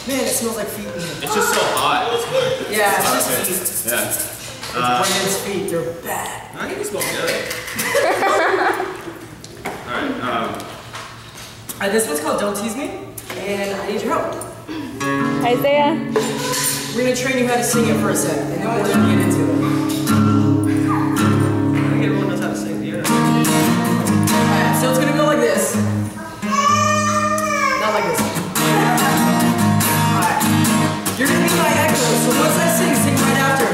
Man, it smells like feet in here. It's just so hot. Yeah, it's just feet. Yeah. It's Brandon's feet. They're bad. I think it smells good. Alright, this one's called Don't Tease Me, and I need your help. Isaiah. We're gonna train you how to sing it for a second, and then we're gonna get into it. I think everyone knows how to sing. Yeah. Alright, so it's gonna go like this. Not like this. Alright. You're gonna be my echo, so once I sing, sing right after.